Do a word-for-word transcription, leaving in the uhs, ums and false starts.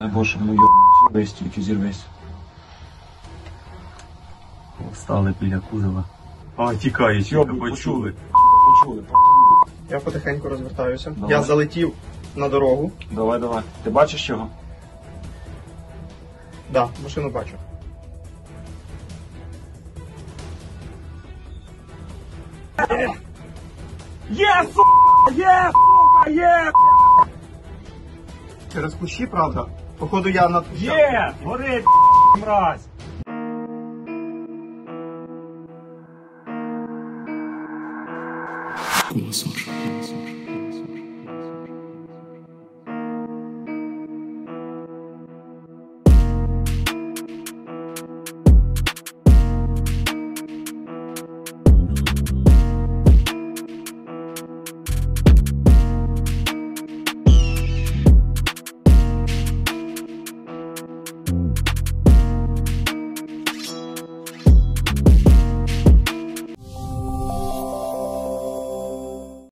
Боже, ну йо, зірвись, тільки зірвись. Стали біля кузова. А, тікає, чого почули. Почули. Я потихеньку розвертаюся. Давай. Я залетів на дорогу. Давай, давай. Ти бачиш його? Да, машину бачу. Є, сука! Є, сука! Є! Через кущі, правда? Походу я над... Є! Горить, мразь! Голосом.